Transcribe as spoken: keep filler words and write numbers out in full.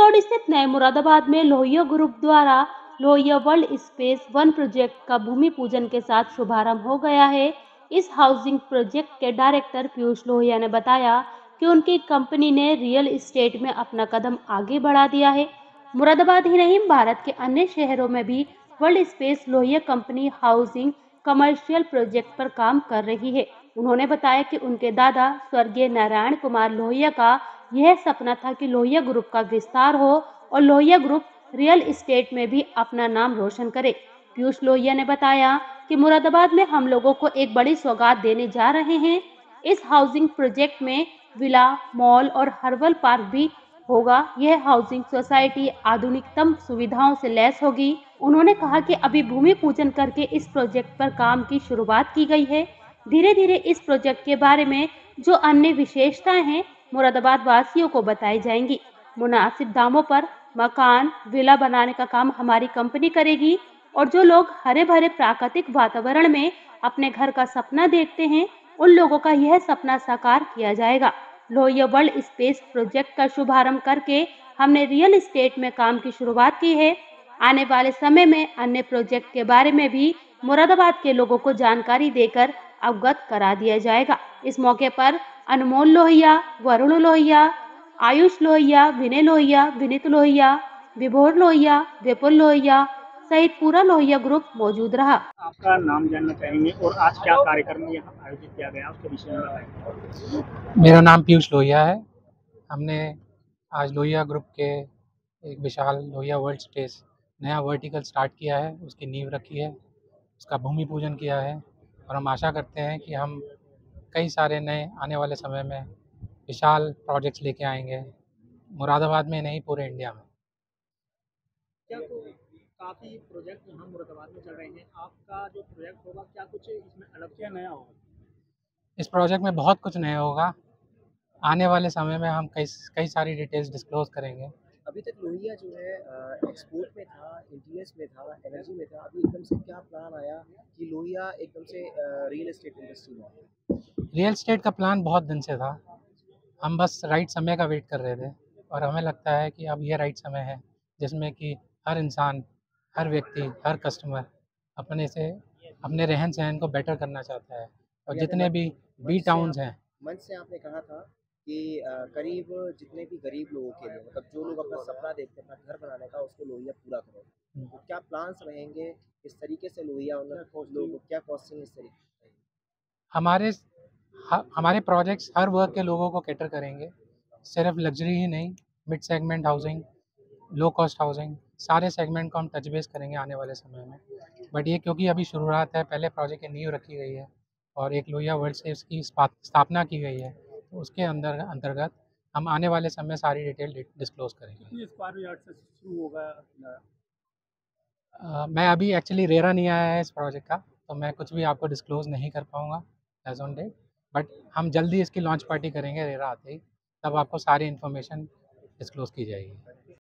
Road स्थित नए मुरादाबाद में लोहिया ग्रुप द्वारा Lohia world space one project का भूमि पूजन के साथ शुभारंभ हो गया है। इस हाउसिंग प्रोजेक्ट के डायरेक्टर पीयूष लोहिया ने बताया कि उनकी कंपनी ने रियल एस्टेट में अपना कदम आगे बढ़ा दिया है। मुरादाबाद ही नहीं, भारत के अन्य शहरों में भी world space Lohia company housing commercial project पर काम कर रही है। उन्होंने बताया कि उनके दादा स्वर्गीय नारायण कुमार लोहिया का यह सपना था कि लोहिया ग्रुप का विस्तार हो और लोहिया ग्रुप रियल एस्टेट में भी अपना नाम रोशन करे। पीयूष लोहिया ने बताया कि मुरादाबाद में हम लोगों को एक बड़ी सौगात देने जा रहे हैं। इस हाउसिंग प्रोजेक्ट में विला, मॉल और हर्बल पार्क भी होगा। यह हाउसिंग सोसाइटी आधुनिकतम सुविधाओं से लैस होगी। उन्होंने कहा कि अभी भूमि पूजन करके इस प्रोजेक्ट पर काम की शुरुआत की गई है। धीरे धीरे इस प्रोजेक्ट के बारे में जो अन्य विशेषताएं हैं मुरादाबाद वासियों को बताई जाएंगी। मुनासिब दामों पर मकान, विला बनाने का काम हमारी कंपनी करेगी और जो लोग हरे भरे प्राकृतिक वातावरण में अपने घर का सपना देखते हैं, उन लोगों का यह सपना साकार किया जाएगा। लोहिया वर्ल्ड स्पेस प्रोजेक्ट का शुभारंभ करके हमने रियल एस्टेट में काम की शुरुआत की है। आने वाले समय में अन्य प्रोजेक्ट के बारे में भी मुरादाबाद के लोगों को जानकारी देकर अवगत करा दिया जाएगा। इस मौके पर अनमोल लोहिया, वरुण लोहिया, आयुष लोहिया, विनय लोहिया, विनीत लोहिया, विभोर लोहिया, विपुल लोहिया सहित पूरा लोहिया ग्रुप मौजूद रहा। आपका नाम जानना चाहेंगे और आज क्या कार्यक्रम यहाँ आयोजित किया गया उसके विषय में बताएं। मेरा नाम पीयूष लोहिया है। हमने आज लोहिया ग्रुप के एक विशाल लोहिया वर्ल्ड स्पेस नया वर्टिकल स्टार्ट किया है, उसकी नींव रखी है, उसका भूमि पूजन किया है और हम आशा करते हैं कि हम कई सारे नए आने वाले समय में विशाल प्रोजेक्ट्स लेके आएंगे, मुरादाबाद में नहीं पूरे इंडिया में। क्या तो काफ़ी प्रोजेक्ट यहाँ मुरादाबाद में चल रहे हैं, आपका जो प्रोजेक्ट होगा क्या कुछ इसमें अलग क्या नया होगा? इस प्रोजेक्ट में बहुत कुछ नया होगा। आने वाले समय में हम कई कई सारी डिटेल्स डिस्क्लोज करेंगे। अभी तक लोहिया जो है एक्सपोर्ट में था, इंटीरियर्स में था, एनर्जी में था। अभी एकदम से क्या प्लान आया कि लोहिया एकदम से रियल एस्टेट इंडस्ट्री में आया? रियल एस्टेट का प्लान बहुत दिन से था, हम बस राइट समय का वेट कर रहे थे और हमें लगता है कि अब ये राइट समय है जिसमें कि हर इंसान, हर व्यक्ति, हर कस्टमर अपने से अपने रहन सहन को बेटर करना चाहता है और जितने भी बी टाउन्स हैं। मंच से आपने कहा था कि करीब जितने भी गरीब लोगों के लिए, मतलब जो लोग अपना सपना देखते हैं अपना घर बनाने का, उसको लोहिया पूरा करो। तो क्या प्लान्स रहेंगे, किस तरीके से लोहिया लोगों क्या कॉस्टिंग इस तरीके? हमारे हमारे प्रोजेक्ट्स हर वर्ग के लोगों को कैटर करेंगे, सिर्फ लग्जरी ही नहीं, mid segment housing, low cost housing, सारे सेगमेंट को हम टच बेस करेंगे आने वाले समय में। बट ये क्योंकि अभी शुरुआत है, पहले प्रोजेक्ट की नींव रखी गई है और एक लोहिया वर्ल्ड से इसकी स्थापना की गई है, तो उसके अंदर अंतर्गत हम आने वाले समय सारी डिटेल डिस्क्लोज करेंगे। स्क्वायर यार्ड से शुरू होगा? uh, मैं अभी एक्चुअली रेरा नहीं आया है इस प्रोजेक्ट का, तो मैं कुछ भी आपको डिस्क्लोज नहीं कर पाऊँगा एज ऑन डेट। बट हम जल्दी इसकी लॉन्च पार्टी करेंगे रेरा आते ही, तब आपको सारी इन्फॉर्मेशन डिस्क्लोज की जाएगी।